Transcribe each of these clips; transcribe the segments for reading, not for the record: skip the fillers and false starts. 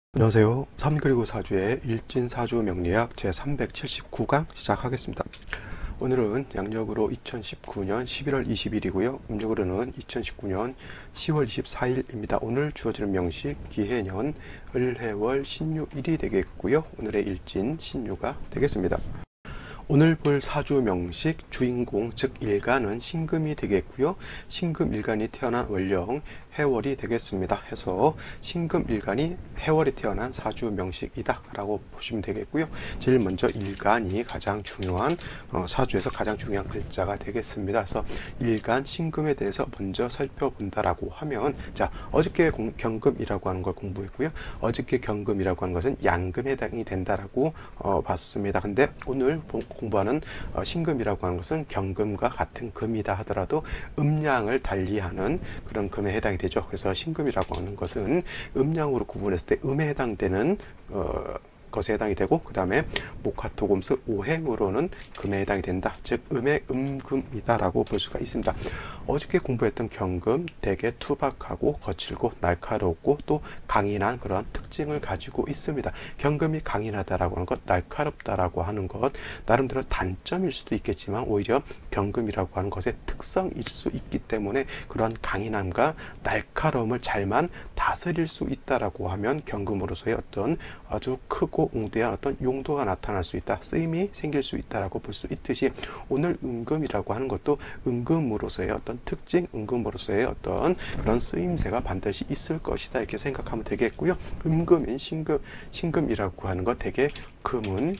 안녕하세요. 3 그리고 4주의 일진사주 명리학 제379강 시작하겠습니다. 오늘은 양력으로 2019년 11월 20일이고요. 음력으로는 2019년 10월 24일입니다. 오늘 주어지는 명식 기해년 을해월 신유일이 되겠고요. 오늘의 일진 신유가 되겠습니다. 오늘 볼 사주 명식 주인공 즉 일간은 신금이 되겠고요. 신금 일간이 태어난 월령 해월이 되겠습니다. 해서 신금 일간이 해월이 태어난 사주 명식이다 라고 보시면 되겠고요. 제일 먼저 일간이 가장 중요한 사주에서 가장 중요한 글자가 되겠습니다. 그래서 일간 신금에 대해서 먼저 살펴본다라고 하면, 자, 어저께 경금이라고 하는 걸 공부했고요. 어저께 경금이라고 하는 것은 양금에 해당이 된다라고 봤습니다. 근데 오늘 공부하는 신금이라고 하는 것은 경금과 같은 금이다 하더라도 음양을 달리하는 그런 금에 해당이 되죠. 그래서 신금이라고 하는 것은 음양으로 구분했을 때 음에 해당되는 것에 해당이 되고, 그 다음에 목화토금수 오행으로는 금에 해당이 된다. 즉 음의 음금이다 라고 볼 수가 있습니다. 어저께 공부했던 경금 되게 투박하고 거칠고 날카롭고 또 강인한 그런 특징을 가지고 있습니다. 경금이 강인하다라고 하는 것, 날카롭다라고 하는 것, 나름대로 단점일 수도 있겠지만 오히려 경금이라고 하는 것의 특성일 수 있기 때문에 그러한 강인함과 날카로움을 잘만 다스릴 수 있다라고 하면 경금으로서의 어떤 아주 크고 웅대한 어떤 용도가 나타날 수 있다, 쓰임이 생길 수 있다라고 볼 수 있듯이 오늘 음금이라고 하는 것도 음금으로서의 어떤 특징, 음금으로서의 어떤 그런 쓰임새가 반드시 있을 것이다 이렇게 생각하면 되겠고요. 음금인 신금이라고 하는 것, 되게 금은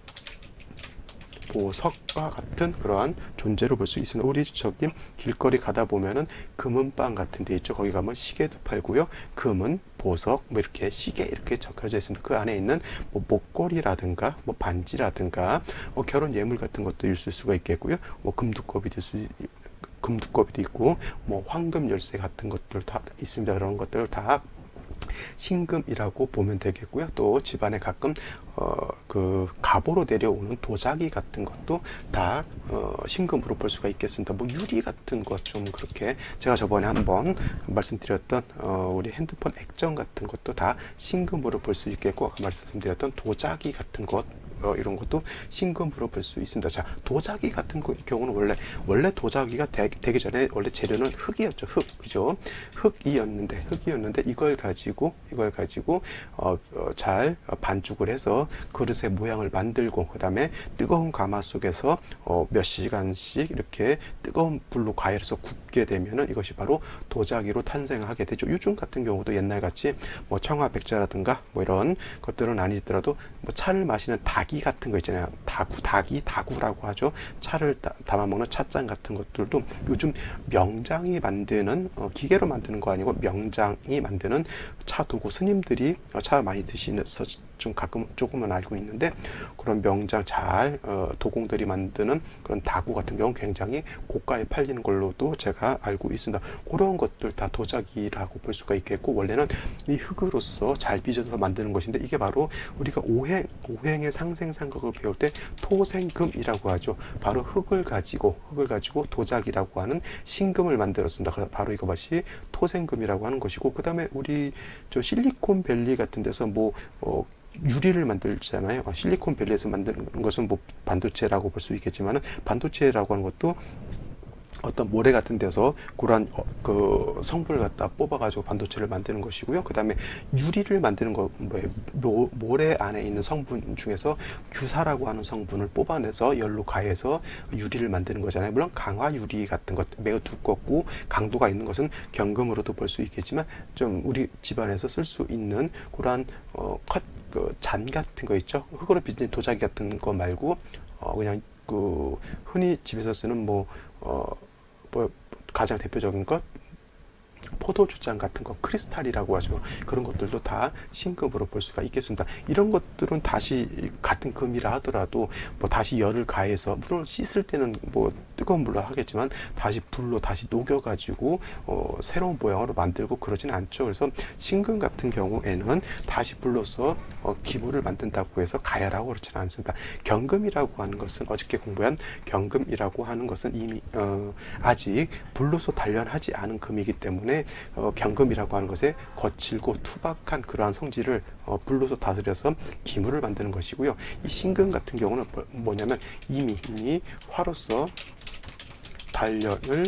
보석과 같은 그러한 존재로 볼 수 있습니다. 우리 저기 길거리 가다 보면은 금은방 같은 데 있죠. 거기 가면 시계도 팔고요. 금은 보석, 뭐 이렇게 시계 이렇게 적혀져 있습니다. 그 안에 있는 뭐 목걸이라든가 뭐 반지라든가 결혼 예물 같은 것도 있을 수가 있겠고요. 뭐 금두꺼비도 있고 뭐 황금 열쇠 같은 것들 다 있습니다. 그런 것들을 다 신금이라고 보면 되겠고요. 또 집안에 가끔 그 갑오로 내려오는 도자기 같은 것도 다 신금으로 볼 수가 있겠습니다. 뭐 유리 같은 것 좀 그렇게, 제가 저번에 한번 말씀드렸던 우리 핸드폰 액정 같은 것도 다 신금으로 볼 수 있겠고, 아까 말씀드렸던 도자기 같은 것 이런 것도 신금으로 볼 수 있습니다. 자, 도자기 같은 경우는 원래 도자기가 되기 전에 원래 재료는 흙이었죠. 그죠? 흙이었는데 이걸 가지고 잘 반죽을 해서 그릇의 모양을 만들고, 그 다음에 뜨거운 가마 속에서 몇 시간씩 이렇게 뜨거운 불로 가열해서 굽게 되면은 이것이 바로 도자기로 탄생하게 되죠. 요즘 같은 경우도 옛날같이 뭐 청화백자라든가 뭐 이런 것들은 아니더라도 뭐 차를 마시는 닭이 같은 거 있잖아요. 다구라고 하죠. 차를 담아 먹는 찻잔 같은 것들도 요즘 명장이 만드는 기계로 만드는 거 아니고 명장이 만드는 차 도구, 스님들이 차 많이 드시면서 좀 가끔 조금은 알고 있는데, 그런 명장 잘 도공들이 만드는 그런 다구 같은 경우는 굉장히 고가에 팔리는 걸로도 제가 알고 있습니다. 그런 것들 다 도자기라고 볼 수가 있겠고, 원래는 이 흙으로서 잘 빚어서 만드는 것인데, 이게 바로 우리가 오행의 상생상각을 배울 때 토생금이라고 하죠. 바로 흙을 가지고 도자기라고 하는 신금을 만들었습니다. 그래서 바로 이것이 토생금이라고 하는 것이고, 그 다음에 우리 저 실리콘밸리 같은 데서 뭐 유리를 만들잖아요. 실리콘밸리에서 만드는 것은 뭐 반도체라고 볼 수 있겠지만, 반도체라고 하는 것도 어떤 모래 같은 데서 그러한 그 성분을 갖다 뽑아가지고 반도체를 만드는 것이고요. 그 다음에 유리를 만드는 거, 모래 안에 있는 성분 중에서 규사라고 하는 성분을 뽑아내서 열로 가해서 유리를 만드는 거잖아요. 물론 강화 유리 같은 것, 매우 두껍고 강도가 있는 것은 경금으로도 볼 수 있겠지만, 좀 우리 집안에서 쓸 수 있는 그러한 잔 같은 거 있죠. 흙으로 빚은 도자기 같은 거 말고 그냥 그 흔히 집에서 쓰는 뭐 가장 대표적인 것, 포도주잔 같은 거, 크리스탈이라고 하죠. 그런 것들도 다 신금으로 볼 수가 있겠습니다. 이런 것들은 다시 같은 금이라 하더라도 뭐 다시 열을 가해서, 물론 씻을 때는 뭐 뜨거운 물로 하겠지만 다시 불로 다시 녹여가지고 새로운 모양으로 만들고 그러진 않죠. 그래서 신금 같은 경우에는 다시 불로서 기물을 만든다고 해서 가열하고 그렇지는 않습니다. 경금이라고 하는 것은, 어저께 공부한 경금이라고 하는 것은 이미 아직 불로서 단련하지 않은 금이기 때문에 때문에 경금이라고 하는 것에 거칠고 투박한 그러한 성질을 불로서 다스려서 기물을 만드는 것이고요. 이 신금 같은 경우는 뭐냐면 이미 화로서 단련을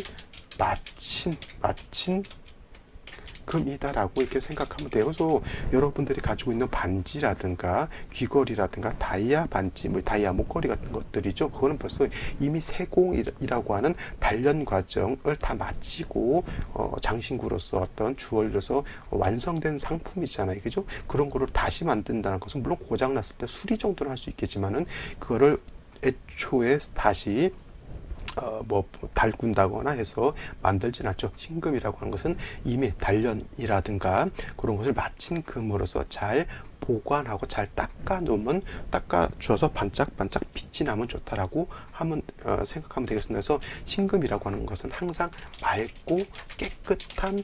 마친 금이다라고 이렇게 생각하면 돼요. 그래서 여러분들이 가지고 있는 반지라든가 귀걸이라든가 다이아 반지, 뭐 다이아 목걸이 같은 것들이죠. 그거는 벌써 이미 세공이라고 하는 단련 과정을 다 마치고 장신구로서 어떤 주얼리로서 완성된 상품이잖아요. 그죠? 그런 거를 다시 만든다는 것은 물론 고장 났을 때 수리 정도는 할 수 있겠지만은 그거를 애초에 다시 달군다거나 해서 만들진 않죠. 신금이라고 하는 것은 이미 단련이라든가 그런 것을 마친 금으로서 잘 보관하고 잘 닦아주어서 반짝반짝 빛이 나면 좋다라고 생각하면 되겠습니다. 그래서 신금이라고 하는 것은 항상 맑고 깨끗한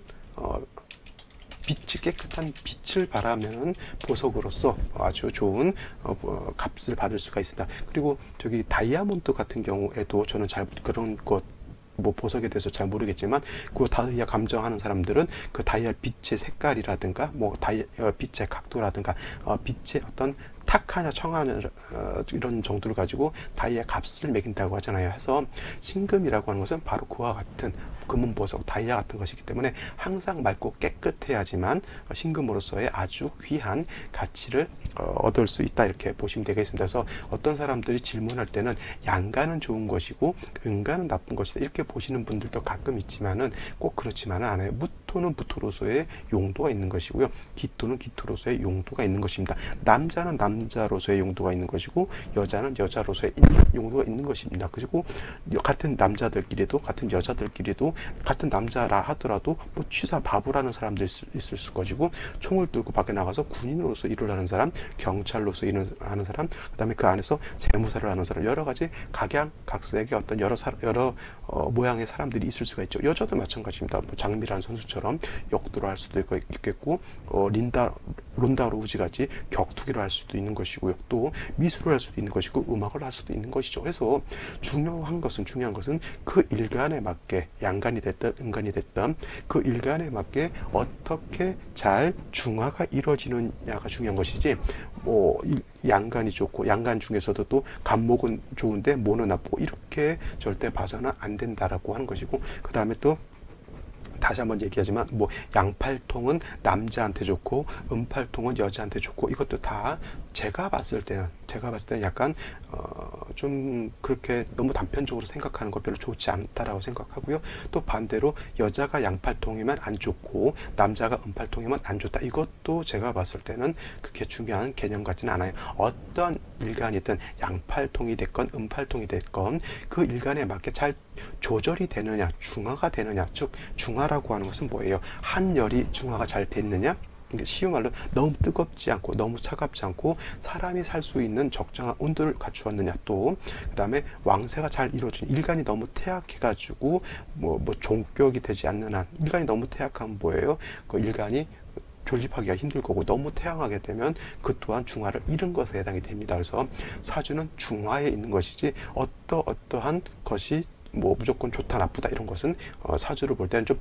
깨끗한 빛을 바라면 보석으로서 아주 좋은 값을 받을 수가 있습니다. 그리고 저기 다이아몬드 같은 경우에도 저는 잘 그런 것 보석에 대해서 잘 모르겠지만 그 다이아 감정하는 사람들은 그 다이아 빛의 색깔이라든가 빛의 각도라든가 빛의 어떤 탁하냐 청하냐 이런 정도를 가지고 다이아 값을 매긴다고 하잖아요. 해서 신금이라고 하는 것은 바로 그와 같은 금은 보석, 다이아 같은 것이기 때문에 항상 맑고 깨끗해야지만 신금으로서의 아주 귀한 가치를 얻을 수 있다 이렇게 보시면 되겠습니다. 그래서 어떤 사람들이 질문할 때는 양간은 좋은 것이고 은간은 나쁜 것이다 이렇게 보시는 분들도 가끔 있지만은 꼭 그렇지만은 않아요. 무토는 무토로서의 용도가 있는 것이고요. 기토는 기토로서의 용도가 있는 것입니다. 남자는 남자로서의 용도가 있는 것이고 여자는 여자로서의 용도가 있는 것입니다. 그리고 같은 남자들끼리도 같은 여자들끼리도 같은 남자라 하더라도 뭐 취사 바보라는 사람들 있을 수 것이고 총을 들고 밖에 나가서 군인으로서 일을 하는 사람, 경찰로서 일을 하는 사람, 그다음에 그 안에서 세무사를 하는 사람 여러 가지 각양각색의 어떤 여러 모양의 사람들이 있을 수가 있죠. 여자도 마찬가지입니다. 뭐 장미란 선수처럼 역도를 할 수도 있겠고 론다 로우지 같이 격투기를 할 수도 있는 것이고요. 또 미술을 할 수도 있는 것이고 음악을 할 수도 있는 것이죠. 그래서 중요한 것은 그 일간에 맞게 양간이 됐든 은간이 됐든 그 일간에 맞게 어떻게 잘 중화가 이루어지느냐가 중요한 것이지 양간이 좋고 양간 중에서도 또 간목은 좋은데 모는 나쁘고 이렇게 절대 봐서는 안 된다라고 하는 것이고 그 다음에 또 다시 한번 얘기하지만 양팔통은 남자한테 좋고 음팔통은 여자한테 좋고 이것도 다 제가 봤을 때는 약간 좀 그렇게 너무 단편적으로 생각하는 거 별로 좋지 않다라고 생각하고요. 또 반대로 여자가 양팔통이면 안 좋고 남자가 음팔통이면 안 좋다. 이것도 제가 봤을 때는 그렇게 중요한 개념 같지는 않아요. 어떤 일간이든 양팔통이 됐건 음팔통이 됐건 그 일간에 맞게 잘 조절이 되느냐, 중화가 되느냐. 즉 중화라고 하는 것은 뭐예요? 한열이 중화가 잘 됐느냐? 쉬운 말로 너무 뜨겁지 않고 너무 차갑지 않고 사람이 살 수 있는 적정한 온도를 갖추었느냐. 또 그 다음에 왕세가 잘 이루어진 일간이 너무 태약해가지고 종격이 되지 않는 한 일간이 너무 태약하면 뭐예요? 그 일간이 존립하기가 힘들 거고 너무 태양하게 되면 그 또한 중화를 잃은 것에 해당이 됩니다. 그래서 사주는 중화에 있는 것이지 어떠한 것이 무조건 좋다 나쁘다 이런 것은 사주를 볼 때는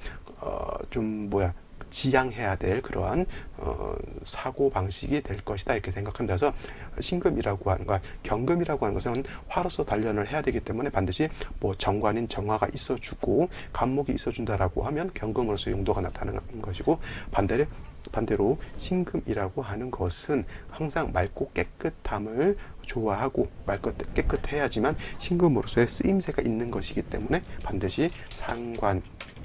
지양해야 될 그러한 사고 방식이 될 것이다 이렇게 생각합니다. 그래서 신금이라고 하는 것, 경금이라고 하는 것은 화로서 단련을 해야 되기 때문에 반드시 정관인 정화가 있어주고 간목이 있어준다라고 하면 경금으로서 용도가 나타나는 것이고 반대로 신금이라고 하는 것은 항상 맑고 깨끗함을 좋아하고 맑고 깨끗해야지만 신금으로서의 쓰임새가 있는 것이기 때문에 반드시 상관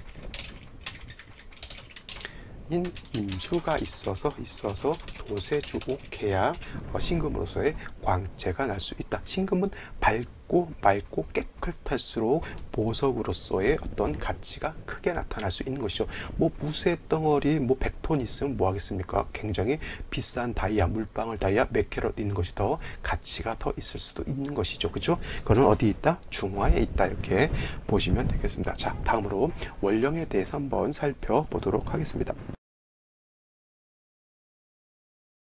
임수가 있어서 도세주고 개야 신금으로서의 광채가 날 수 있다. 신금은 밝고 맑고 깨끗할수록 보석으로서의 어떤 가치가 크게 나타날 수 있는 것이죠. 무쇠 덩어리 100톤 있으면 뭐 하겠습니까? 굉장히 비싼 다이아, 물방울 다이아 몇 캐럿 있는 것이 더 가치가 더 있을 수도 있는 것이죠. 그죠? 그거는 어디 있다? 중화에 있다. 이렇게 보시면 되겠습니다. 자, 다음으로 원령에 대해서 한번 살펴보도록 하겠습니다.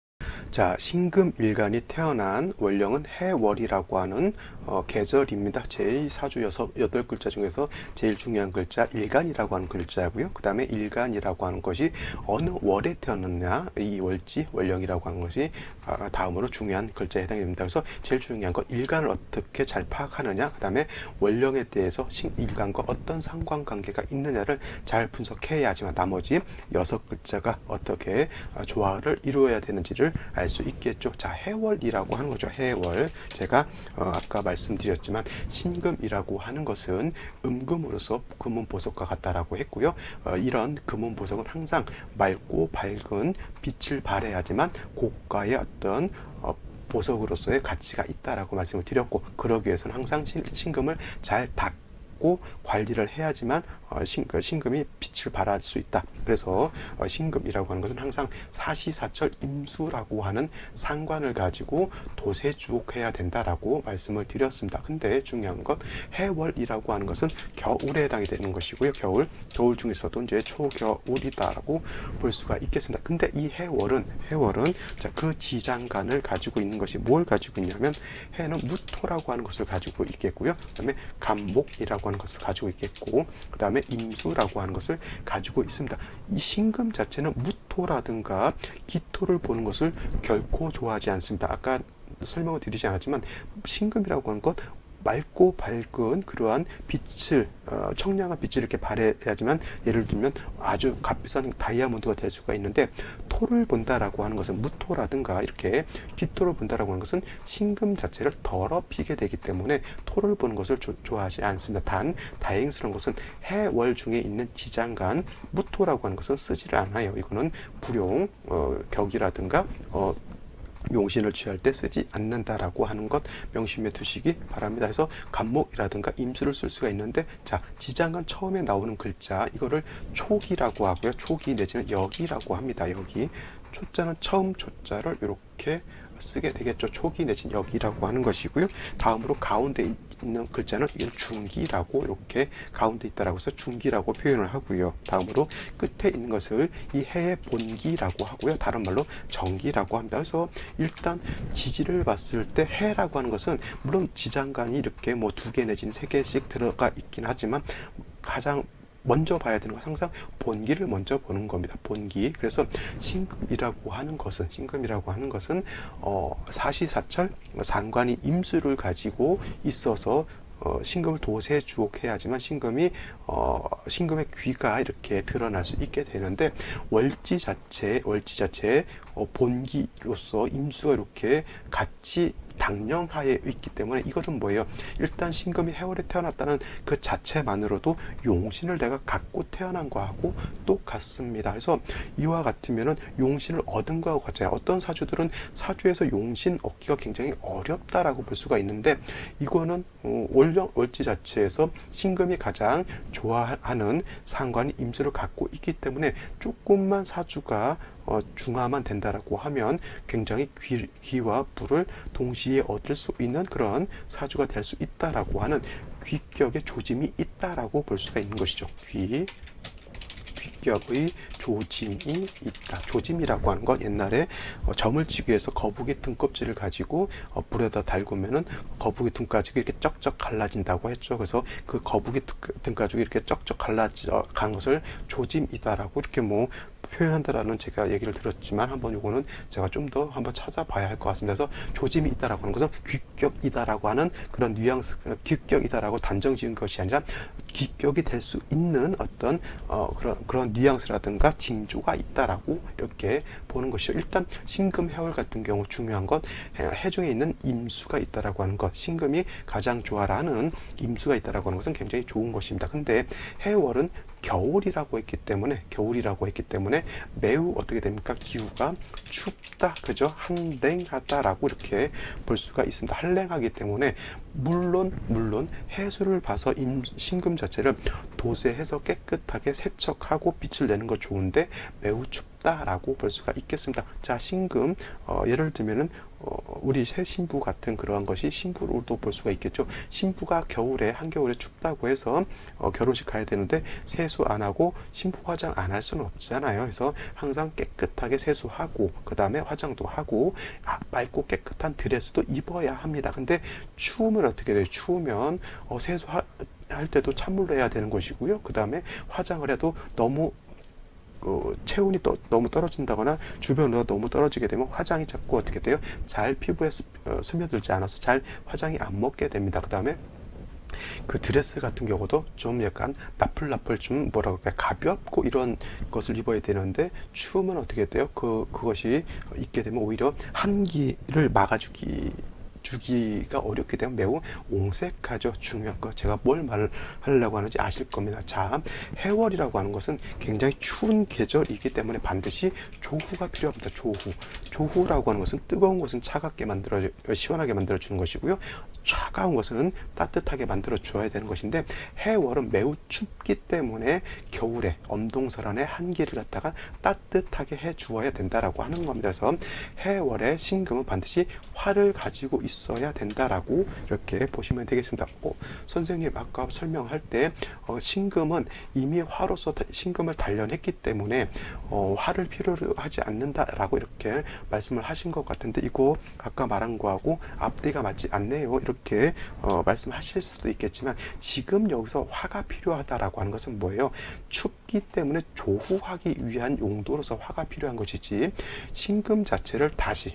자, 신금일간이 태어난 월령은 해월이라고 하는 계절입니다. 제2사주 8글자 중에서 제일 중요한 글자 일간이라고 하는 글자고요. 그 다음에 일간이라고 하는 것이 어느 월에 태어났냐, 이 월지, 월령이라고 하는 것이 다음으로 중요한 글자에 해당이 됩니다. 그래서 제일 중요한 건 일간을 어떻게 잘 파악하느냐, 그 다음에 월령에 대해서 일간과 어떤 상관관계가 있느냐를 잘 분석해야지만 나머지 6글자가 어떻게 조화를 이루어야 되는지를 알 수 있겠죠. 자, 해월이라고 하는 거죠. 해월. 제가 아까 말씀드렸지만 신금이라고 하는 것은 음금으로서 금운보석과 같다라고 했고요. 이런 금운보석은 항상 맑고 밝은 빛을 발해야지만 고가의 어떤 보석으로서의 가치가 있다라고 말씀을 드렸고, 그러기 위해서는 항상 신금을 잘 닦고 관리를 해야지만 신금이 빛을 발할 수 있다. 그래서 신금이라고 하는 것은 항상 사시사철 임수라고 하는 상관을 가지고 도세주옥해야 된다라고 말씀을 드렸습니다. 근데 중요한 건 해월이라고 하는 것은 겨울에 해당이 되는 것이고요. 겨울 중에서도 이제 초겨울이다라고 볼 수가 있겠습니다. 근데 이 해월은 자, 그 지장간을 가지고 있는 것이 뭘 가지고 있냐면 해는 무토라고 하는 것을 가지고 있겠고요. 그다음에 간목이라고 하는 것을 가지고 있겠고, 그다음에 임수라고 하는 것을 가지고 있습니다. 이 신금 자체는 무토라든가 기토를 보는 것을 결코 좋아하지 않습니다. 아까 설명을 드리지 않았지만 신금이라고 하는 것 맑고 밝은 그러한 빛을 청량한 빛을 이렇게 발해야지만, 예를 들면 아주 값비싼 다이아몬드가 될 수가 있는데, 토를 본다라고 하는 것은 무토라든가 이렇게 기토를 본다라고 하는 것은 신금 자체를 더럽히게 되기 때문에 토를 보는 것을 좋아하지 않습니다. 단 다행스러운 것은 해월 중에 있는 지장간 무토라고 하는 것은 쓰지를 않아요. 이거는 불용 격이라든가 용신을 취할 때 쓰지 않는다라고 하는 것 명심해 두시기 바랍니다. 그래서 간목이라든가 임수를 쓸 수가 있는데, 자, 지장간 처음에 나오는 글자 이거를 초기라고 하고요. 초기 내지는 여기라고 합니다. 여기 초자는 처음 초자를 이렇게 쓰게 되겠죠. 초기 내지는 여기라고 하는 것이고요. 다음으로 가운데 있는 글자는 이건 중기라고 이렇게 가운데 있다라고 해서 중기라고 표현을 하고요. 다음으로 끝에 있는 것을 이 해의 본기라고 하고요. 다른 말로 정기라고 합니다. 그래서 일단 지지를 봤을 때 해라고 하는 것은 물론 지장간이 이렇게 뭐 2개 내지는 3개씩 들어가 있긴 하지만 가장 먼저 봐야 되는 것은 항상 본기를 먼저 보는 겁니다. 본기. 그래서 신금이라고 하는 것은 사시사철 상관이 임수를 가지고 있어서 신금을 도세주옥해야지만 신금의 귀가 이렇게 드러날 수 있게 되는데, 월지 자체에 본기로서 임수가 이렇게 같이 당령하에 있기 때문에 이것은 뭐예요? 일단 신금이 해월에 태어났다는 그 자체만으로도 용신을 내가 갖고 태어난 거하고 똑같습니다. 그래서 이와 같으면은 용신을 얻은 거하고 같아요. 어떤 사주들은 사주에서 용신 얻기가 굉장히 어렵다라고 볼 수가 있는데, 이거는 월지 자체에서 신금이 가장 좋아하는 상관이 임수를 갖고 있기 때문에 조금만 사주가 중화만 된다라고 하면 굉장히 귀와 불을 동시에 얻을 수 있는 그런 사주가 될 수 있다라고 하는 귀격의 조짐이 있다라고 볼 수가 있는 것이죠. 귀격의 조짐이 있다. 조짐이라고 하는 건 옛날에 점을 치기 위해서 거북이 등껍질을 가지고 불에다 달구면은 거북이 등가죽이 이렇게 쩍쩍 갈라진다고 했죠. 그래서 그 거북이 등가죽이 이렇게 쩍쩍 갈라간 것을 조짐이다라고 이렇게 뭐 표현한다라는 제가 얘기를 들었지만, 한번 요거는 제가 좀 더 한번 찾아봐야 할 것 같습니다. 그래서 조짐이 있다라고 하는 것은 귀격이다라고 하는 그런 뉘앙스, 귀격이다라고 단정 지은 것이 아니라 귀격이 될 수 있는 어떤 그런 뉘앙스라든가 징조가 있다라고 이렇게 보는 것이죠. 일단 신금 해월 같은 경우 중요한 건 해 중에 있는 임수가 있다라고 하는 것, 신금이 가장 좋아하는 임수가 있다라고 하는 것은 굉장히 좋은 것입니다. 근데 해월은 겨울이라고 했기 때문에 매우 어떻게 됩니까? 기후가 춥다, 그죠? 한랭하다라고 이렇게 볼 수가 있습니다. 한랭하기 때문에 물론 해수를 봐서 신금 자체를 도세해서 깨끗하게 세척하고 빛을 내는 거 좋은데 매우 춥다라고 볼 수가 있겠습니다. 자, 신금 예를 들면은 우리 새 신부 같은 그러한 것이 신부로도 볼 수가 있겠죠. 신부가 겨울에 한겨울에 춥다고 해서 결혼식 가야 되는데 세수 안 하고 신부 화장 안 할 수는 없잖아요. 그래서 항상 깨끗하게 세수하고 그 다음에 화장도 하고 맑고 깨끗한 드레스도 입어야 합니다. 근데 추우면 어떻게 돼요? 추우면 세수할 때도 찬물로 해야 되는 것이고요. 그 다음에 화장을 해도 너무 체온이 너무 떨어진다거나 주변 온도가 너무 떨어지게 되면 화장이 자꾸 어떻게 돼요? 잘 피부에 스며들지 않아서 잘 화장이 안 먹게 됩니다. 그 다음에 그 드레스 같은 경우도 좀 약간 나풀나풀 좀 뭐라고 할까요? 가볍고 이런 것을 입어야 되는데 추우면 어떻게 돼요? 그것이 입게 되면 오히려 한기를 주기가 어렵게 되면 매우 옹색하죠. 중요한 거 제가 뭘 말하려고 하는지 아실 겁니다. 자, 해월이라고 하는 것은 굉장히 추운 계절이기 때문에 반드시 조후가 필요합니다. 조후라고 하는 것은 뜨거운 것은 차갑게 시원하게 만들어 주는 것이고요. 차가운 것은 따뜻하게 만들어 주어야 되는 것인데 해월은 매우 춥기 때문에 겨울에 엄동설한의 한기를 갖다가 따뜻하게 해 주어야 된다라고 하는 겁니다. 그래서 해월의 신금은 반드시 화를 가지고 있어야 된다라고 이렇게 보시면 되겠습니다. 선생님 아까 설명할 때 신금은 이미 화로서 신금을 단련했기 때문에 화를 필요로 하지 않는다라고 이렇게 말씀을 하신 것 같은데 이거 아까 말한 거하고 앞뒤가 맞지 않네요. 이렇게 말씀하실 수도 있겠지만 지금 여기서 화가 필요하다라고 하는 것은 뭐예요? 춥기 때문에 조후하기 위한 용도로서 화가 필요한 것이지 신금 자체를 다시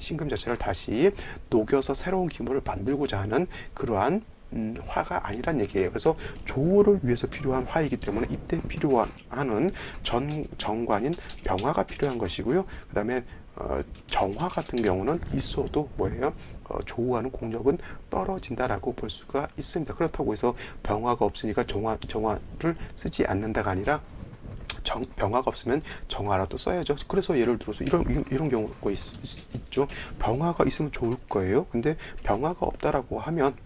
녹여서 새로운 기물을 만들고자 하는 그러한 화가 아니란 얘기예요. 그래서 조후를 위해서 필요한 화이기 때문에 이때 필요하는 정관인 병화가 필요한 것이고요. 그 다음에 정화 같은 경우는 있어도 뭐예요? 조후하는 공력은 떨어진다라고 볼 수가 있습니다. 그렇다고 해서 병화가 없으니까 정화를 쓰지 않는다가 아니라 병화가 없으면 정화라도 써야죠. 그래서 예를 들어서 이런 경우가 있죠. 병화가 있으면 좋을 거예요. 근데 병화가 없다라고 하면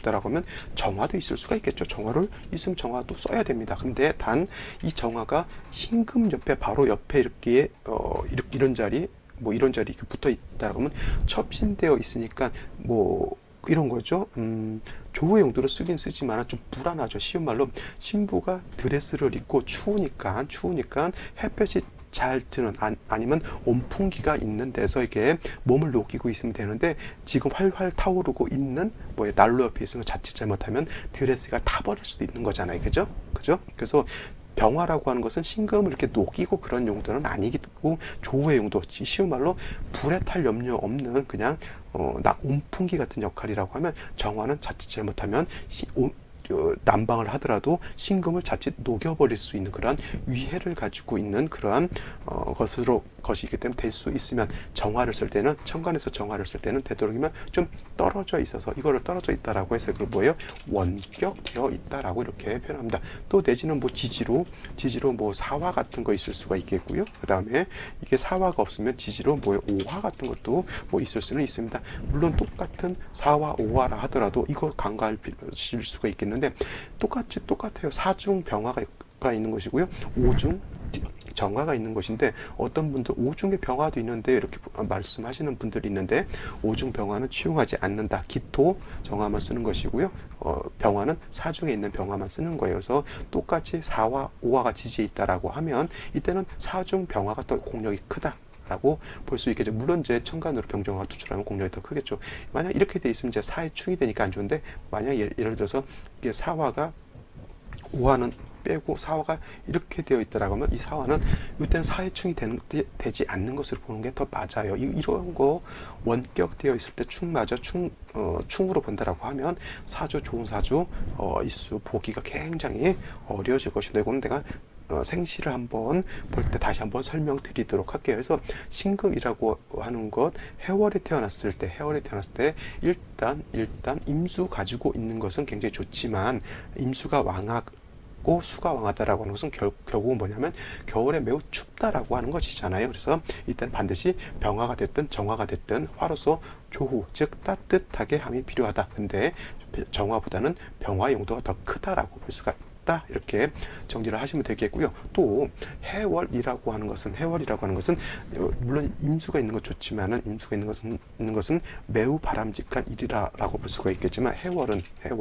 정화도 있을 수가 있겠죠. 정화를 있으면 정화도 써야 됩니다. 근데 단 이 정화가 신금 옆에 바로 옆에 이렇게 이런 자리 이렇게 붙어 있다라고 하면 첩신되어 있으니까 이런 거죠. 조후의 용도로 쓰긴 쓰지만 좀 불안하죠. 쉬운 말로 신부가 드레스를 입고 추우니까 햇볕이 잘 드는 아니면 온풍기가 있는 데서 이게 몸을 녹이고 있으면 되는데 지금 활활 타오르고 있는 난로 옆에 있으면 자칫 잘못하면 드레스가 타버릴 수도 있는 거잖아요. 그죠? 그래서 병화라고 하는 것은 신금을 이렇게 녹이고 그런 용도는 아니고 조후의 용도, 쉬운 말로 불에 탈 염려 없는 그냥 온풍기 같은 역할이라고 하면 정화는 자칫 잘못하면 난방을 하더라도 신금을 자칫 녹여버릴 수 있는 그러한 위해를 가지고 있는 그러한 것이기 때문에 될 수 있으면 정화를 쓸 때는 천간에서 정화를 쓸 때는 되도록이면 좀 떨어져 있어서 이거를 떨어져 있다라고 해서 그 뭐예요? 원격되어 있다라고 이렇게 표현합니다. 또 내지는 지지로 사화 같은 거 있을 수가 있겠고요. 그 다음에 이게 사화가 없으면 지지로 오화 같은 것도 있을 수는 있습니다. 물론 똑같은 사화 오화라 하더라도 이거 간과하실 수가 있겠는데 똑같아요. 사중 병화가 있는 것이고요. 오중 정화가 있는 것인데 어떤 분들 오중의 병화도 있는데 이렇게 말씀하시는 분들이 있는데 오중 병화는 치용하지 않는다. 기토 정화만 쓰는 것이고요. 병화는 사중에 있는 병화만 쓰는 거예요. 그래서 똑같이 사화 오화가 지지에 있다라고 하면 이때는 사중 병화가 더 공력이 크다. 라고 볼 수 있겠죠. 물론 이제 천간으로 병정화가 투출하면 공력이 더 크겠죠. 만약 이렇게 돼 있으면 이제 사의 충이 되니까 안 좋은데 만약 예를 들어서 이게 사화가 오화는 빼고 사화가 이렇게 되어 있다라고 하면 이 사화는 이때는 사회충이 되지 않는 것으로 보는 게 더 맞아요. 이런 거 원격되어 있을 때 충 맞아 충으로 본다라고 하면 좋은 사주 일수 보기가 굉장히 어려워질 것인데 이거는 내가 생시를 한번 볼 때 다시 한번 설명드리도록 할게요. 그래서 신금이라고 하는 것 해월에 태어났을 때 일단 임수 가지고 있는 것은 굉장히 좋지만 임수가 왕하고 수가 왕하다라고 하는 것은 결국은 뭐냐면 겨울에 매우 춥다라고 하는 것이잖아요. 그래서 이때는 반드시 병화가 됐든 정화가 됐든 화로서 조후 즉 따뜻하게 함이 필요하다. 근데 정화보다는 병화의 용도가 더 크다라고 볼 수가 있다, 이렇게 정리를 하시면 되겠고요. 또 해월이라고 하는 것은 물론 임수가 있는 것 좋지만은 임수가 있는 것은 매우 바람직한 일이라고 볼 수가 있겠지만 해월은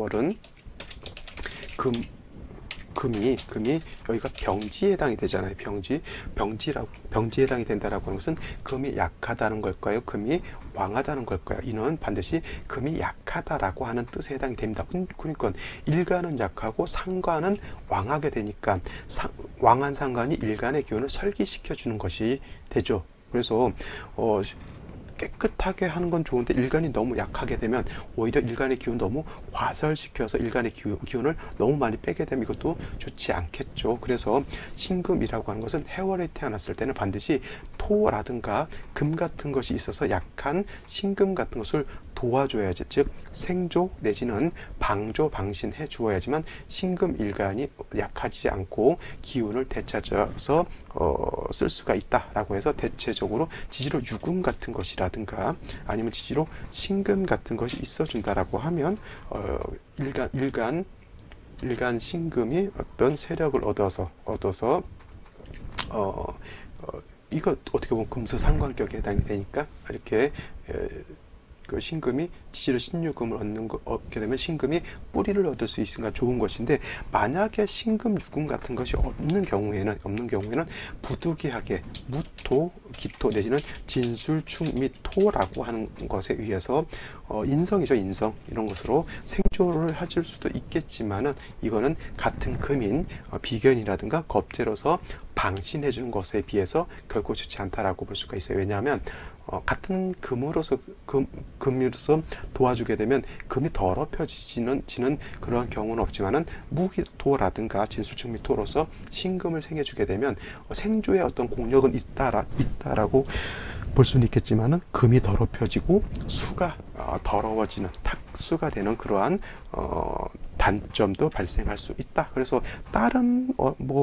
금이 여기가 병지에 해당이 되잖아요. 병지에 해당이 된다라고 하는 것은 금이 약하다는 걸까요? 금이 왕하다는 걸까요? 이는 반드시 금이 약하다라고 하는 뜻에 해당이 됩니다. 그러니까 일간은 약하고 상관은 왕하게 되니까 왕한 상관이 일간의 기운을 설기시켜 주는 것이 되죠. 그래서 깨끗하게 하는 건 좋은데 일간이 너무 약하게 되면 오히려 일간의 기운 너무 과설시켜서 일간의 기운을 너무 많이 빼게 되면 이것도 좋지 않겠죠. 그래서 신금이라고 하는 것은 해월에 태어났을 때는 반드시 토라든가 금 같은 것이 있어서 약한 신금 같은 것을 도와줘야지, 즉 생조 내지는 방조 방신해 주어야지만 신금 일간이 약하지 않고 기운을 되찾아서 쓸 수가 있다라고 해서 대체적으로 지지로 유금 같은 것이라든가 아니면 지지로 신금 같은 것이 있어준다라고 하면 일간 신금이 어떤 세력을 얻어서 이거 어떻게 보면 금수상관격에 해당이 되니까 이렇게 그 신금이 지지로 신유금을 얻게 되면 신금이 뿌리를 얻을 수 있으니까 좋은 것인데, 만약에 신금 유금 같은 것이 없는 경우에는 부득이하게 무토, 기토 내지는 진술충 및 토라고 하는 것에 의해서 인성이죠, 인성 이런 것으로 생조를 해줄 수도 있겠지만은 이거는 같은 금인 비견이라든가 겁재로서 방신해 주는 것에 비해서 결코 좋지 않다라고 볼 수가 있어요. 왜냐하면 같은 금으로서 도와주게 되면 금이 더럽혀지는 그러한 경우는 없지만은 무기토라든가 진술충 및 토로서 신금을 생해주게 되면 생조의 어떤 공력은 있다라고 볼 수는 있겠지만은 금이 더럽혀지고 수가 더러워지는 탁수가 되는 그러한 단점도 발생할 수 있다. 그래서 다른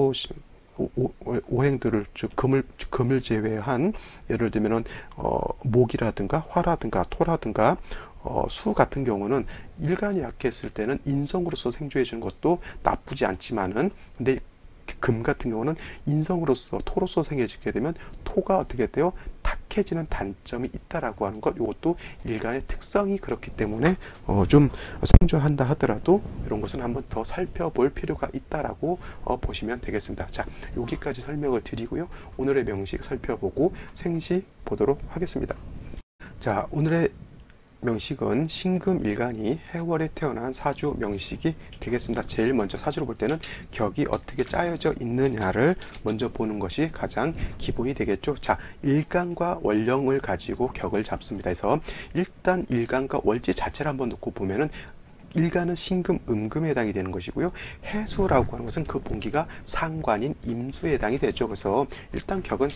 오행들을, 즉 금을 제외한 예를 들면은 목이라든가 화라든가 토라든가 수 같은 경우는 일간이 약했을 때는 인성으로서 생조해 주는 것도 나쁘지 않지만은, 근데 금 같은 경우는 인성으로서 토로서 생겨지게 되면 토가 어떻게 돼요? 탁해지는 단점이 있다라고 하는 것, 이것도 일간의 특성이 그렇기 때문에 좀 생존한다 하더라도 이런 것은 한번 더 살펴볼 필요가 있다라고 보시면 되겠습니다. 자, 여기까지 설명을 드리고요. 오늘의 명식 살펴보고 생시 보도록 하겠습니다. 자, 오늘의 명식은 신금일간이 해월에 태어난 사주 명식이 되겠습니다. 제일 먼저 사주로 볼 때는 격이 어떻게 짜여져 있느냐를 먼저 보는 것이 가장 기본이 되겠죠. 자, 일간과 월령을 가지고 격을 잡습니다. 그래서 일단 일간과 월지 자체를 한번 놓고 보면은 일간은 신금, 음금에 해당이 되는 것이고요. 해수라고 하는 것은 그 본기가 상관인 임수에 해당이 되죠. 그래서 일단 격은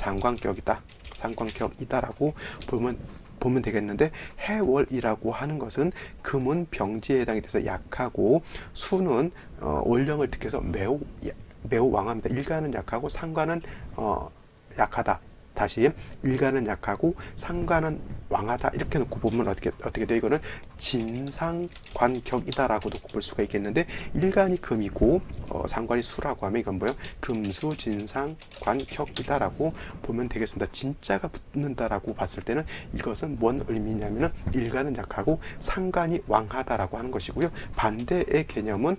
상관격이다라고 보면 되겠는데, 해월이라고 하는 것은 금은 병지에 해당이 돼서 약하고 수는 월령을 득해서 매우 왕합니다. 일간은 약하고 상관은 약하다. 다시 일간은 약하고 상관은 왕하다, 이렇게 놓고 보면 어떻게 돼? 이거는 진상관격이다라고 놓고 볼 수가 있겠는데, 일간이 금이고 상관이 수라고 하면 이건 뭐예요? 금수 진상관격이다라고 보면 되겠습니다. 진짜가 붙는다라고 봤을 때는 이것은 뭔 의미냐면은 일간은 약하고 상관이 왕하다라고 하는 것이고요. 반대의 개념은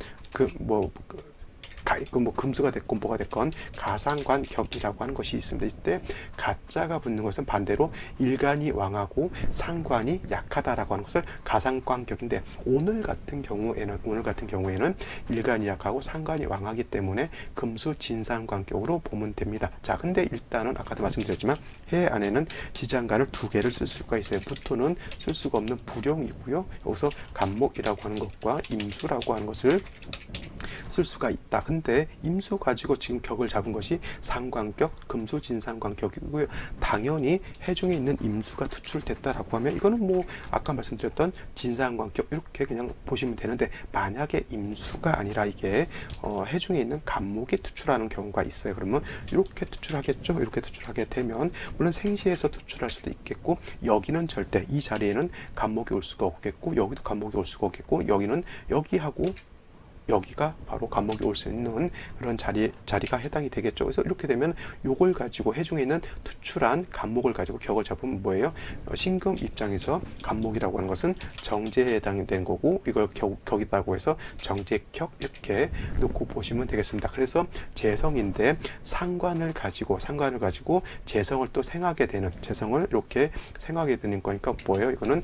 금수가 됐건 뭐가 됐건 가상관격이라고 하는 것이 있습니다. 이때 가짜가 붙는 것은 반대로 일간이 왕하고 상관이 약하다라고 하는 것을 가상관격인데, 오늘 같은 경우에는 일간이 약하고 상관이 왕하기 때문에 금수 진상관격으로 보면 됩니다. 자, 근데 일단은 아까도 말씀드렸지만 해 안에는 지장간을 두 개를 쓸 수가 있어요. 부토는 쓸 수가 없는 불용이고요. 여기서 간목이라고 하는 것과 임수라고 하는 것을 쓸 수가 있다. 근데 임수 가지고 지금 격을 잡은 것이 상관격, 금수 진상관격이고요. 당연히 해중에 있는 임수가 투출됐다라고 하면 이거는 아까 말씀드렸던 진상관격 이렇게 그냥 보시면 되는데, 만약에 임수가 아니라 이게 해중에 있는 간목이 투출하는 경우가 있어요. 그러면 이렇게 투출하겠죠. 이렇게 투출하게 되면 물론 생시에서 투출할 수도 있겠고, 여기는 절대 이 자리에는 간목이 올 수가 없겠고, 여기도 간목이 올 수가 없겠고, 여기는 여기하고 여기가 바로 간목이 올 수 있는 그런 자리가 해당이 되겠죠. 그래서 이렇게 되면 요걸 가지고 해중에 있는 투출한 간목을 가지고 격을 잡으면 뭐예요? 신금 입장에서 간목이라고 하는 것은 정제에 해당이 되는 거고, 이걸 격이라고 해서 정제격 이렇게 놓고 보시면 되겠습니다. 그래서 재성인데 상관을 가지고 재성을 또 생하게 되는, 재성을 이렇게 생하게 되는 거니까 뭐예요? 이거는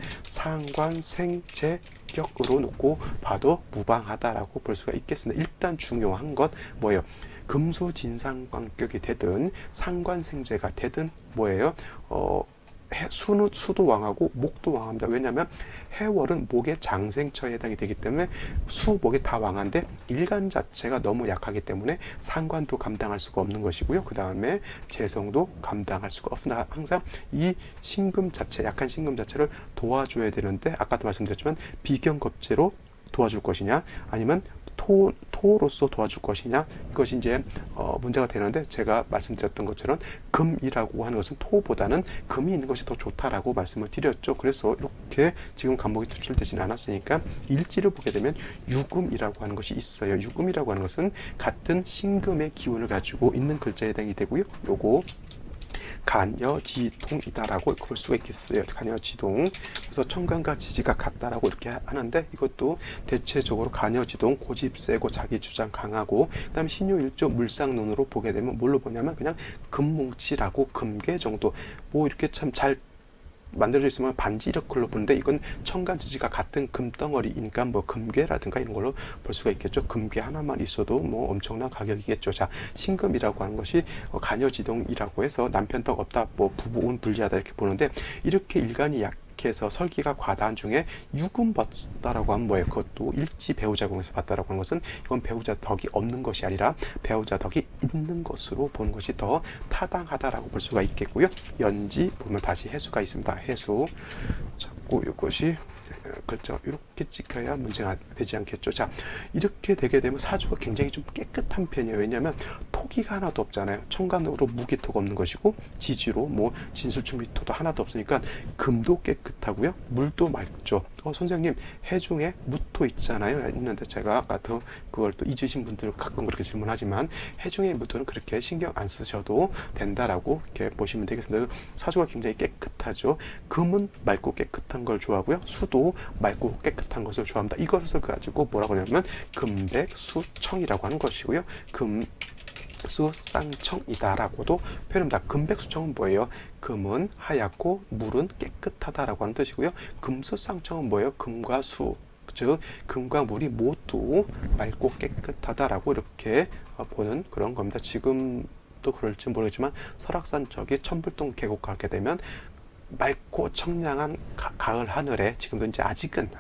상관생재격으로 놓고 봐도 무방하다라고 볼 수가 있겠습니다. 일단 중요한 것 뭐예요? 금수진상관격이 되든 상관생재가 되든 뭐예요? 수도 왕하고 목도 왕합니다. 왜냐하면 해월은 목의 장생처에 해당이 되기 때문에 수, 목이 다 왕한데 일간 자체가 너무 약하기 때문에 상관도 감당할 수가 없는 것이고요. 그 다음에 재성도 감당할 수가 없습니다. 항상 이 신금 자체, 약한 신금 자체를 도와줘야 되는데, 아까도 말씀드렸지만 비경겁제로 도와줄 것이냐 아니면 토로서 도와줄 것이냐, 이것이 이제 문제가 되는데, 제가 말씀드렸던 것처럼 금이라고 하는 것은 토보다는 금이 있는 것이 더 좋다라고 말씀을 드렸죠. 그래서 이렇게 지금 간목이 투출되지는 않았으니까 일지를 보게 되면 유금이라고 하는 것이 있어요. 유금이라고 하는 것은 같은 신금의 기운을 가지고 있는 글자에 해당이 되고요. 요거 간여지동이다라고 볼 수가 있겠어요. 간여지동. 그래서 청간과 지지가 같다라고 이렇게 하는데, 이것도 대체적으로 간여지동, 고집 세고 자기 주장 강하고, 그다음에 신유일조 물상론으로 보게 되면 뭘로 보냐면 그냥 금뭉치라고 금괴 정도, 뭐 이렇게 참 잘 만들어져 있으면 반지 이렇게 걸로 보는데, 이건 청간 지지가 같은 금덩어리니까 뭐 금괴라든가 이런 걸로 볼 수가 있겠죠. 금괴 하나만 있어도 뭐 엄청난 가격이겠죠. 자, 신금이라고 하는 것이 간여지동이라고 해서 남편 덕 없다, 뭐 부부운 불리하다 이렇게 보는데, 이렇게 일간이 약해서 설기가 과다한 중에 유금 봤다라고 하면 뭐예요? 그것도 일지 배우자궁에서 봤다라고 하는 것은 이건 배우자 덕이 없는 것이 아니라 배우자 덕이 있는 것으로 보는 것이 더 타당하다라고 볼 수가 있겠고요. 연지 보면 다시 해수가 있습니다. 해수 자꾸 이것이 글자 이렇게 찍혀야 문제가 되지 않겠죠. 자, 이렇게 되게 되면 사주가 굉장히 좀 깨끗한 편이에요. 왜냐하면 토기가 하나도 없잖아요. 청간으로 무기토가 없는 것이고, 지지로 뭐 진술충미토도 하나도 없으니까 금도 깨끗하고요. 물도 맑죠. 선생님, 해중에 무토 있잖아요. 있는데 제가 아까 그걸 또 잊으신 분들 가끔 그렇게 질문하지만, 해중의 무토는 그렇게 신경 안 쓰셔도 된다라고 이렇게 보시면 되겠습니다. 사주가 굉장히 깨끗하죠. 금은 맑고 깨끗한 걸 좋아하고요. 수도 맑고 깨끗한 것을 좋아합니다. 이것을 가지고 뭐라고 하냐면 금백수청이라고 하는 것이고요. 금수쌍청이다라고도 표현합니다. 금백수청은 뭐예요? 금은 하얗고 물은 깨끗하다라고 하는 뜻이고요. 금수쌍청은 뭐예요? 금과 수, 즉 금과 물이 모두 맑고 깨끗하다라고 이렇게 보는 그런 겁니다. 지금도 그럴지 모르겠지만 설악산 저기 천불동 계곡 가게 되면 맑고 청량한 가을 하늘에, 지금도 이제 아직은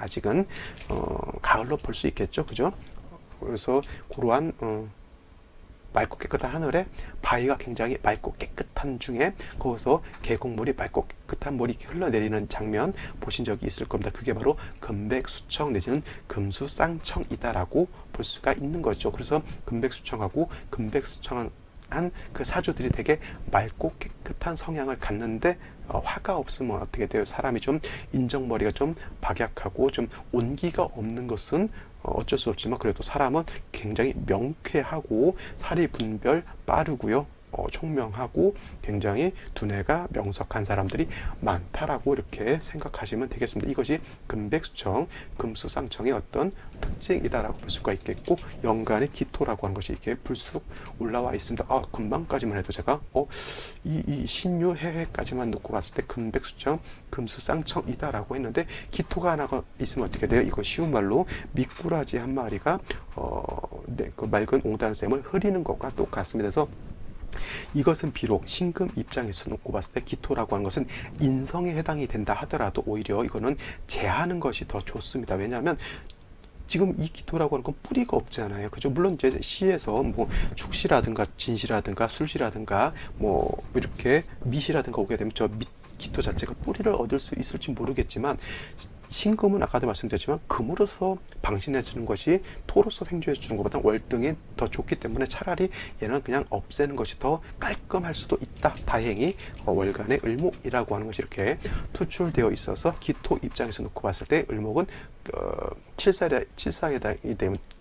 가을로 볼 수 있겠죠, 그죠? 그래서 그러한 맑고 깨끗한 하늘에 바위가 굉장히 맑고 깨끗한 중에 거기서 계곡물이 맑고 깨끗한 물이 흘러내리는 장면 보신 적이 있을 겁니다. 그게 바로 금백수청 내지는 금수쌍청이다라고 볼 수가 있는 거죠. 그래서 금백수청하고 금백수청한 그 사주들이 되게 맑고 깨끗한 성향을 갖는데, 화가 없으면 어떻게 돼요? 사람이 좀 인정머리가 좀 박약하고 좀 온기가 없는 것은 어쩔 수 없지만, 그래도 사람은 굉장히 명쾌하고 사리 분별 빠르고요. 총명하고 굉장히 두뇌가 명석한 사람들이 많다라고 이렇게 생각하시면 되겠습니다. 이것이 금백수청, 금수쌍청의 어떤 특징이다라고 볼 수가 있겠고, 연간의 기토라고 하는 것이 이렇게 불쑥 올라와 있습니다. 금방까지만 해도 제가 이 신유해까지만 놓고 봤을 때 금백수청, 금수쌍청이다라고 했는데, 기토가 하나가 있으면 어떻게 돼요? 이거 쉬운 말로 미꾸라지 한 마리가 그 맑은 옹단샘을 흐리는 것과 똑같습니다. 그래서 이것은 비록 신금 입장에서 놓고 봤을 때 기토라고 하는 것은 인성에 해당이 된다 하더라도 오히려 이거는 제하는 것이 더 좋습니다. 왜냐하면 지금 이 기토라고 하는 건 뿌리가 없잖아요. 그죠? 물론 이제 시에서 뭐 축시라든가 진시라든가 술시라든가 뭐 이렇게 미시라든가 오게 되면 저 기토 자체가 뿌리를 얻을 수 있을지 모르겠지만, 신금은 아까도 말씀드렸지만 금으로서 방신해 주는 것이 토로서 생주해 주는 것보다 월등히 더 좋기 때문에 차라리 얘는 그냥 없애는 것이 더 깔끔할 수도 있다. 다행히 월간의 을목이라고 하는 것이 이렇게 투출되어 있어서 기토 입장에서 놓고 봤을 때 을목은 칠상에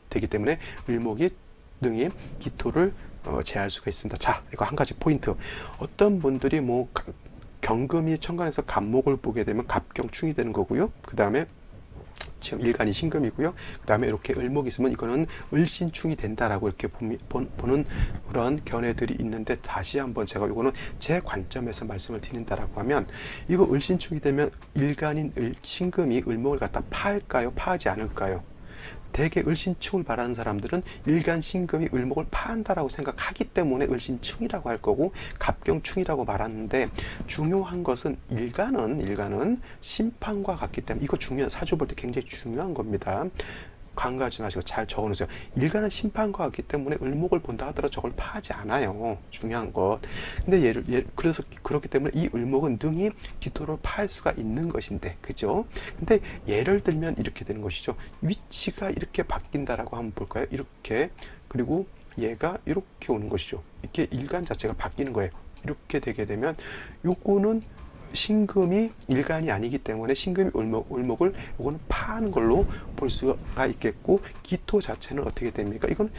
되기 때문에 을목이 능히 기토를 제할 수가 있습니다. 자, 이거 한 가지 포인트. 어떤 분들이 뭐 경금이 천간에서 갑목을 보게 되면 갑경충이 되는 거고요. 그 다음에 지금 일간이 신금이고요. 그 다음에 이렇게 을목이 있으면 이거는 을신충이 된다라고 이렇게 보는 그런 견해들이 있는데, 다시 한번 제가 이거는 제 관점에서 말씀을 드린다라고 하면, 이거 을신충이 되면 일간인 신금이 을목을 갖다 파할까요? 파하지 않을까요? 대개 을신충을 바라는 사람들은 일간 신금이 을목을 파한다라고 생각하기 때문에 을신충이라고 할 거고 갑경충이라고 말하는데, 중요한 것은 일간은 심판과 같기 때문에, 이거 중요한, 사주 볼 때 굉장히 중요한 겁니다. 간과하지 마시고 잘 적어놓으세요. 일간은 심판과 같기 때문에 을목을 본다 하더라도 저걸 파하지 않아요. 중요한 것. 근데 그래서 그렇기 때문에 이 을목은 능히 기토를 파할 수가 있는 것인데, 그죠? 근데 예를 들면 이렇게 되는 것이죠. 위치가 이렇게 바뀐다라고 한번 볼까요? 이렇게. 그리고 얘가 이렇게 오는 것이죠. 이렇게 일간 자체가 바뀌는 거예요. 이렇게 되게 되면 요거는 신금이 일간이 아니기 때문에 신금이 을목을 요거는 파하는 걸로 볼 수가 있겠고, 기토 자체는 어떻게 됩니까? 이건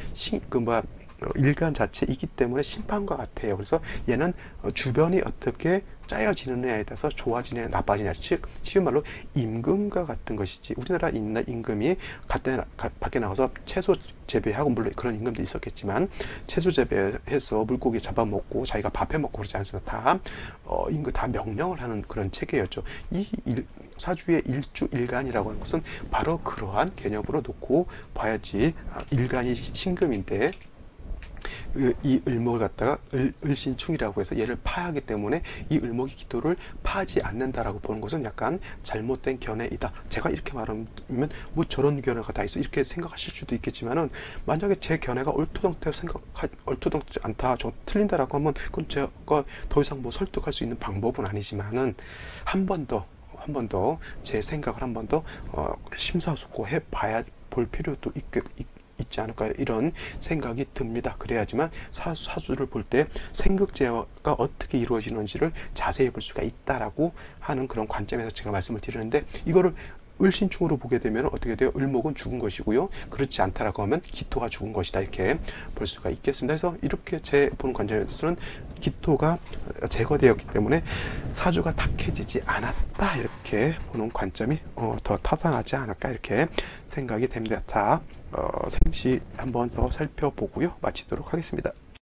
일간 자체이기 때문에 심판과 같아요. 그래서 얘는 주변이 어떻게 짜여지느냐에 따라서 좋아지느냐 나빠지느냐, 즉 쉬운 말로 임금과 같은 것이지, 우리나라 있는 임금이 밖에 나가서 채소 재배하고, 물론 그런 임금도 있었겠지만 채소 재배해서 물고기 잡아먹고 자기가 밥해 먹고 그러지 않습니다. 다 임금 다 명령을 하는 그런 체계였죠. 사주의 일주일간이라고 하는 것은 바로 그러한 개념으로 놓고 봐야지. 일간이 신금인데 이 을목을 갖다가 을신충이라고 해서 얘를 파하기 때문에 이 을목이 기토를 파하지 않는다라고 보는 것은 약간 잘못된 견해이다. 제가 이렇게 말하면 뭐 저런 견해가 다 있어 이렇게 생각하실 수도 있겠지만은, 만약에 제 견해가 옳토동치 않다, 저 틀린다라고 하면 그건 제가 더 이상 뭐 설득할 수 있는 방법은 아니지만은, 한 번 더 제 생각을 한 번 더 심사숙고해 봐야 볼 필요도 있지 않을까, 이런 생각이 듭니다. 그래야지만 사주를 볼 때 생극제가 어떻게 이루어지는지를 자세히 볼 수가 있다라고 하는 그런 관점에서 제가 말씀을 드리는데, 이거를 을신충으로 보게 되면 어떻게 돼요? 을목은 죽은 것이고요. 그렇지 않다라고 하면 기토가 죽은 것이다, 이렇게 볼 수가 있겠습니다. 그래서 이렇게 제 보는 관점에서는 기토가 제거되었기 때문에 사주가 탁해지지 않았다, 이렇게 보는 관점이 더 타당하지 않을까, 이렇게 생각이 됩니다. 자, 생시 한번 더 살펴보고요, 마치도록 하겠습니다.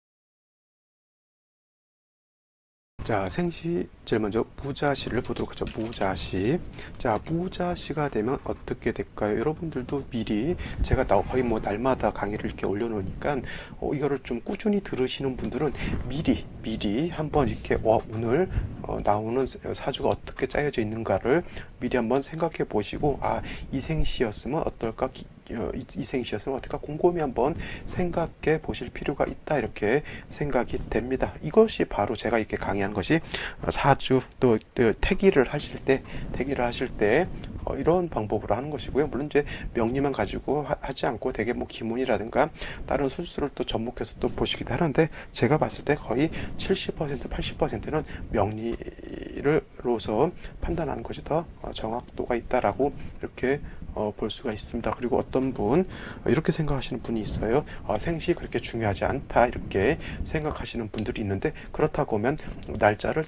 자, 생시 제일 먼저 무자시를 보도록 하죠. 무자시. 자, 무자시가 되면 어떻게 될까요? 여러분들도 미리, 제가 거의 뭐 날마다 강의를 이렇게 올려놓으니까 이거를 좀 꾸준히 들으시는 분들은 미리 한번 이렇게 오늘 나오는 사주가 어떻게 짜여져 있는가를 미리 한번 생각해 보시고, 이 생시였으면 어떨까, 이 생시였으면 어떨까 곰곰이 한번 생각해 보실 필요가 있다, 이렇게 생각이 됩니다. 이것이 바로 제가 이렇게 강의한 것이 사주 또 태기를 하실 때 이런 방법으로 하는 것이고요. 물론 이제 명리만 가지고 하지 않고 되게 뭐 기문이라든가 다른 술수를 또 접목해서 또 보시기도 하는데, 제가 봤을 때 거의 70% 80%는 명리로서 판단하는 것이 더 정확도가 있다라고 이렇게 볼 수가 있습니다. 그리고 어떤 분 이렇게 생각하시는 분이 있어요. 생시 그렇게 중요하지 않다, 이렇게 생각하시는 분들이 있는데, 그렇다고 하면 날짜를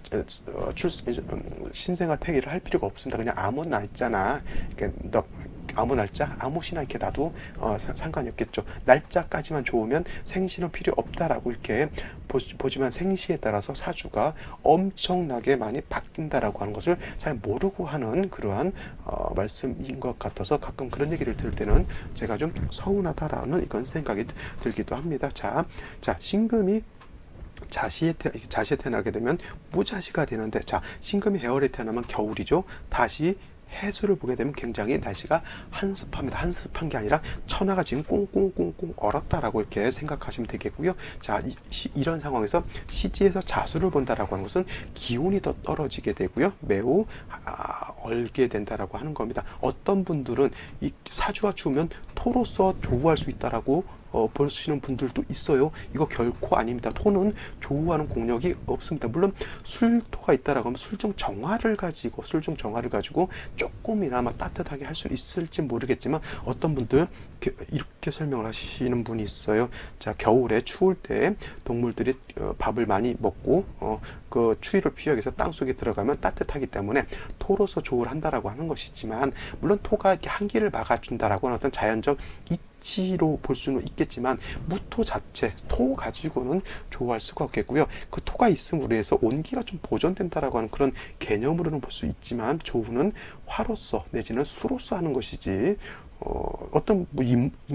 신생아 태기를 할 필요가 없습니다. 그냥 아무 날짜나 이렇게 아무 날짜 아무시나 이렇게 놔도 상관이 없겠죠. 날짜까지만 좋으면 생시는 필요 없다라고 이렇게 보지만, 생시에 따라서 사주가 엄청나게 많이 바뀐다라고 하는 것을 잘 모르고 하는 그러한 말씀인 것 같아서, 가끔 그런 얘기를 들을 때는 제가 좀 서운하다라는 이건 생각이 들기도 합니다. 자, 신금이 자시에 태어나게 되면 무자시가 되는데, 자, 신금이 해월에 태어나면 겨울이죠. 다시 해수를 보게 되면 굉장히 날씨가 한습합니다. 한습한 게 아니라 천하가 지금 꽁꽁꽁꽁 얼었다라고 이렇게 생각하시면 되겠고요. 자, 이런 상황에서 시지에서 자수를 본다라고 하는 것은 기운이 더 떨어지게 되고요. 매우 얼게 된다라고 하는 겁니다. 어떤 분들은 이 사주가 추우면 토로서 조우할 수 있다라고 보시는 분들도 있어요. 이거 결코 아닙니다. 토는 조우하는 공력이 없습니다. 물론 술토가 있다라고 하면 술중 정화를 가지고 조금이나마 따뜻하게 할 수 있을지 모르겠지만, 어떤 분들 이렇게 설명을 하시는 분이 있어요. 자, 겨울에 추울 때 동물들이 밥을 많이 먹고 그 추위를 피하기 위해서 땅속에 들어가면 따뜻하기 때문에 토로서 조우를 한다라고 하는 것이지만, 물론 토가 이렇게 한기를 막아준다라고 하는 어떤 자연적 이치로 볼 수는 있겠지만, 무토 자체 토 가지고는 조우할 수가 없겠고요. 그 토가 있음으로 해서 온기가 좀 보존된다라고 하는 그런 개념으로는 볼 수 있지만, 조우는 화로서 내지는 수로서 하는 것이지 어떤 뭐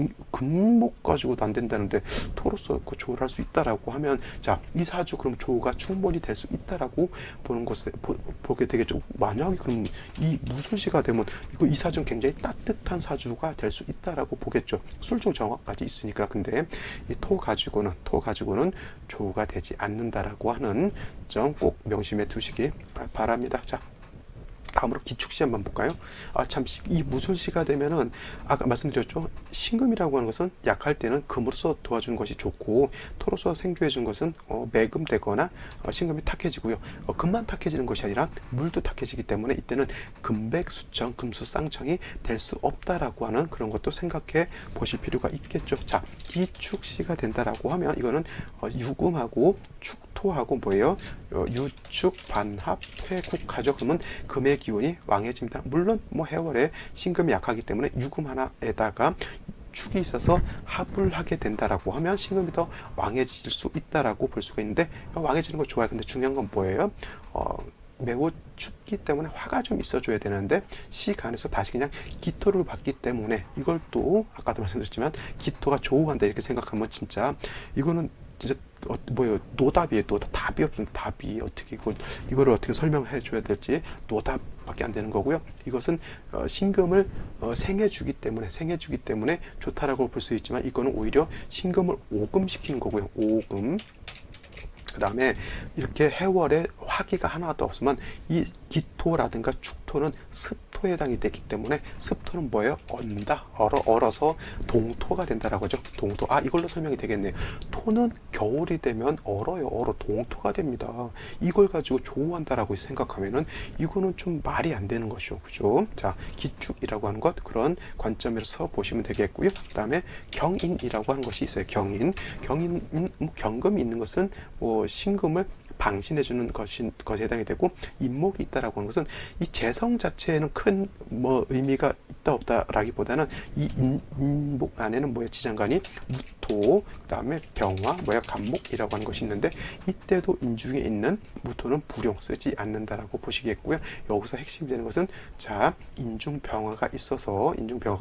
금목 가지고도 안 된다는데 토로서 그 조우를 할 수 있다라고 하면, 자, 이 사주 그럼 조우가 충분히 될 수 있다라고 보는 것에 보게 되겠죠. 만약에 그럼 이 무술시가 되면 이 사주는 굉장히 따뜻한 사주가 될 수 있다라고 보겠죠. 술중 정화까지 있으니까. 근데 이 토 가지고는 조우가 되지 않는다라고 하는 점 꼭 명심해 두시기 바랍니다. 자, 다음으로 기축시 한번 볼까요? 참, 이 무술시가 되면은 아까 말씀드렸죠. 신금이라고 하는 것은 약할 때는 금으로서 도와주는 것이 좋고, 토로서 생주해 준 것은 매금되거나 신금이 탁해지고요. 금만 탁해지는 것이 아니라 물도 탁해지기 때문에 이때는 금백수청, 금수쌍청이 될 수 없다라고 하는 그런 것도 생각해 보실 필요가 있겠죠. 자, 기축시가 된다라고 하면 이거는 유금하고 축토하고 뭐예요? 유축, 반합, 회국하죠. 그러면 금의 기운이 왕해집니다. 물론 뭐 해월에 신금이 약하기 때문에 유금 하나에다가 축이 있어서 합을 하게 된다라고 하면 신금이 더 왕해질 수 있다라고 볼 수가 있는데, 왕해지는 거 좋아요. 근데 중요한 건 뭐예요? 매우 춥기 때문에 화가 좀 있어줘야 되는데 시간에서 다시 그냥 기토를 받기 때문에, 이걸 또 아까도 말씀드렸지만 기토가 조우한다 이렇게 생각하면 진짜 이거는 진짜 뭐예요? 노답이에요. 답이 없습니다. 답이 어떻게 이거를 어떻게 설명해 줘야 될지 노답밖에 안 되는 거고요. 이것은 신금을 생해주기 때문에 좋다라고 볼 수 있지만, 이거는 오히려 신금을 오금시키는 거고요. 오금. 그 다음에 이렇게 해월에 화기가 하나도 없으면 이 기토라든가 축토는 습토에 해당이 되기 때문에, 습토는 뭐예요? 얼어서 동토가 된다라고 하죠. 동토. 이걸로 설명이 되겠네요. 토는 겨울이 되면 얼어 동토가 됩니다. 이걸 가지고 조우한다라고 생각하면은 이거는 좀 말이 안 되는 것이죠. 그죠? 자, 기축이라고 하는 것, 그런 관점에서 보시면 되겠고요. 그 다음에 경인이라고 하는 것이 있어요. 경인은 경금이 있는 것은 뭐 신금을 방신해주는 것에 해당이 되고, 인목이 있다라고 하는 것은 이 재성 자체에는 큰 뭐 의미가 있다 없다라기보다는 이 인목 안에는 뭐야, 지장간이 무토, 그 다음에 병화, 간목이라고 하는 것이 있는데, 이때도 인중에 있는 무토는 불용 쓰지 않는다라고 보시겠고요. 여기서 핵심이 되는 것은, 자, 인중병화가 있어서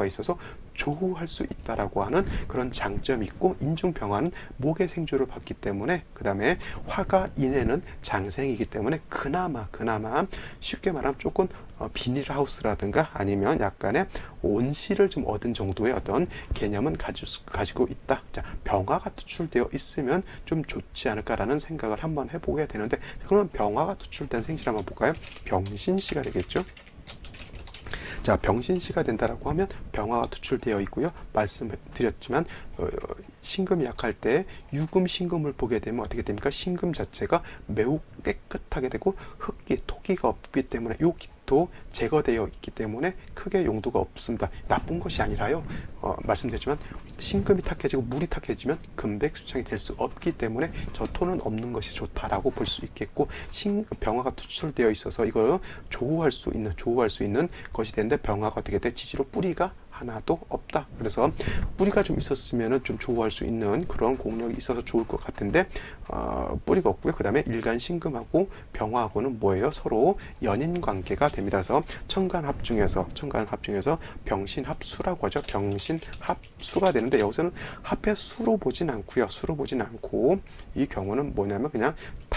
조우할 수 있다라고 하는 그런 장점이 있고, 인중병화는 목의 생주를 받기 때문에, 그 다음에 화가 인해는 장생이기 때문에 그나마 쉽게 말하면 조금 비닐하우스라든가 아니면 약간의 온실을 좀 얻은 정도의 어떤 개념은 가지고 있다. 자, 병화가 투출되어 있으면 좀 좋지 않을까라는 생각을 한번 해보게 되는데, 그러면 병화가 투출된 생시를 한번 볼까요? 병신시가 되겠죠. 자, 병신시가 된다라고 하면 병화가 투출되어 있고요. 말씀드렸지만 신금이 약할 때 유금, 신금을 보게 되면 어떻게 됩니까? 신금 자체가 매우 깨끗하게 되고 흙기, 토기가 없기 때문에 요 기토 제거되어 있기 때문에 크게 용도가 없습니다. 나쁜 것이 아니라요. 말씀드렸지만 신금이 탁해지고 물이 탁해지면 금백수청이 될 수 없기 때문에 저 토는 없는 것이 좋다라고 볼 수 있겠고, 병화가 투출되어 있어서 이걸 조우할 수 있는 것이 되는데, 병화가 어떻게 돼? 지지로 뿌리가 하나도 없다. 그래서 뿌리가 좀 있었으면 좀 조우할 수 있는 그런 공력이 있어서 좋을 것 같은데, 뿌리가 없고요. 그 다음에 일간신금하고 병화하고는 뭐예요? 서로 연인 관계가 됩니다. 그래서 천간합 중에서 병신합수라고 하죠. 병신합수가 되는데, 여기서는 합의 수로 보진 않고요. 이 경우는 뭐냐면 그냥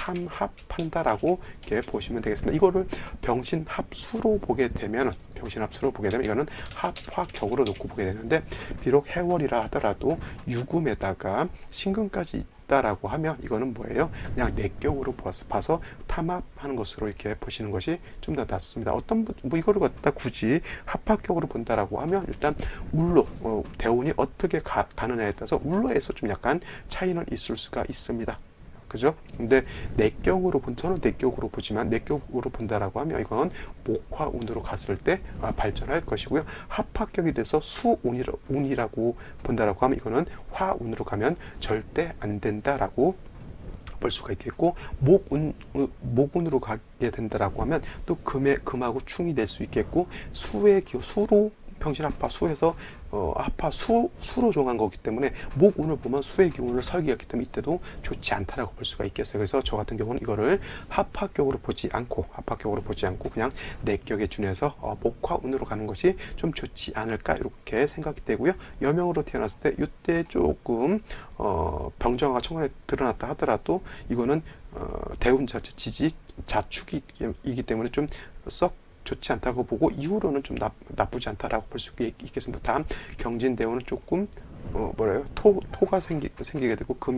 탐합한다라고 이렇게 보시면 되겠습니다. 이거를 병신합수로 보게 되면 이거는 합화격으로 놓고 보게 되는데, 비록 해월이라 하더라도 유금에다가 신금까지 있다라고 하면 이거는 뭐예요? 그냥 내격으로 봐서 탐합하는 것으로 이렇게 보시는 것이 좀 더 낫습니다. 이거를 갖다 굳이 합화격으로 본다라고 하면, 일단 울로 대운이 어떻게 가느냐에 따라서 울로에서 좀 약간 차이는 있을 수가 있습니다. 그죠? 근데 내격으로 저는 내격으로 보지만, 내격으로 본다라고 하면 이건 목화운으로 갔을 때 발전할 것이고요. 합합격이 돼서 수운이라고 본다라고 하면 이거는 화운으로 가면 절대 안 된다라고 볼 수가 있겠고, 목운으로 가게 된다라고 하면 또 금하고 충이 될 수 있겠고, 수의 기호, 수로 평신합화, 수에서 합화 수로 정한 거기 때문에 목운을 보면 수의 기운을 설계했기 때문에 이때도 좋지 않다라고 볼 수가 있겠어요. 그래서 저 같은 경우는 이거를 합합격으로 보지 않고 그냥 내격에 준해서 목화운으로 가는 것이 좀 좋지 않을까 이렇게 생각이 되고요. 여명으로 태어났을 때 이때 조금 병정화가 천간에 드러났다 하더라도 이거는 대운 자체 지지 자축이기 때문에 좀 썩 좋지 않다고 보고, 이후로는 좀 나쁘지 않다라고 볼 수 있겠습니다. 다음 경진대운은 조금 토가 생기게 되고 금이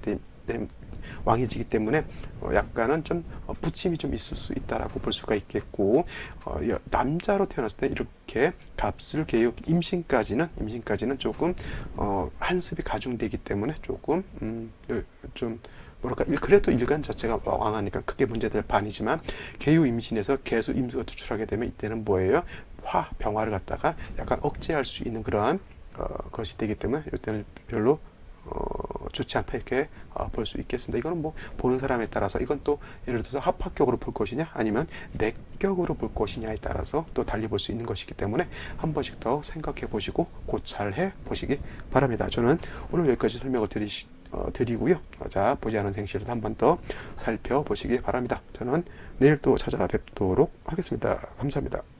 왕해지기 때문에 약간은 좀 부침이 좀 있을 수 있다라고 볼 수가 있겠고, 남자로 태어났을 때 이렇게 갑술 개유 임신까지는 조금 한습이 가중되기 때문에 조금 좀 그래도 일간 자체가 왕하니까 크게 문제될 반이지만, 개유 임신에서 개수 임수가 투출하게 되면 이때는 뭐예요? 병화를 갖다가 약간 억제할 수 있는 그러한 것이 되기 때문에 이때는 별로 좋지 않다 이렇게 볼 수 있겠습니다. 이거는 뭐 보는 사람에 따라서, 이건 또 예를 들어서 합합격으로 볼 것이냐 아니면 내격으로 볼 것이냐에 따라서 또 달리 볼 수 있는 것이기 때문에 한 번씩 더 생각해 보시고 고찰해 보시기 바랍니다. 저는 오늘 여기까지 설명을 드리고요. 자, 보지 않은 생실을 한 번 더 살펴보시기 바랍니다. 저는 내일 또 찾아뵙도록 하겠습니다. 감사합니다.